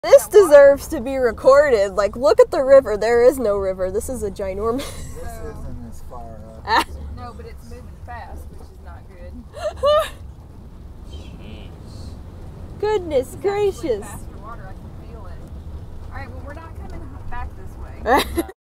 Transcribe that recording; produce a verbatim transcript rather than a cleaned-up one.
This deserves to be recorded. Like, look at the river. There is no river. This is a ginormous. This isn't as far up. No, but it's moving fast, which is not good. Jeez. Goodness gracious. Faster water, I can feel it. All right, well, we're not coming back this way.